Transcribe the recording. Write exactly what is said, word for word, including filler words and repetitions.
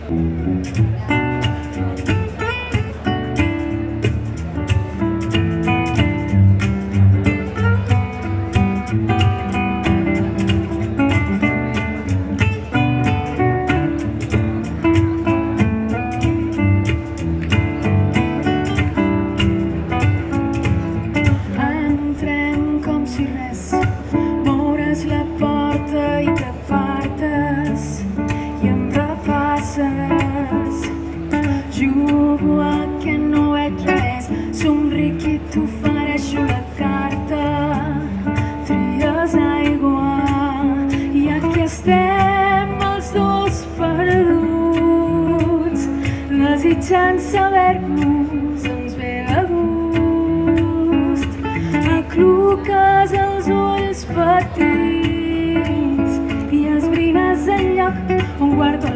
Jugo a que no veig res, somric i t'ofereixo la carta. Tries aigua i aquí estem els dos perduts, desitjant saber-nos ens ve de gust. Acluques els ulls petits i esbrines el lloc on guardo